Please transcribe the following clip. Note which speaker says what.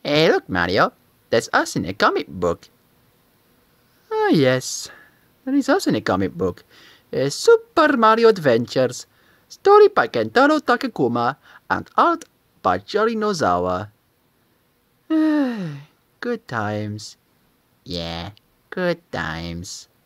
Speaker 1: Hey, look, Mario. That's us in a comic book. Ah, yes. That is us in a comic book. Super Mario Adventures. Story by Kentaro Takakuma and art by Jori Nozawa. Good times. Yeah, good times.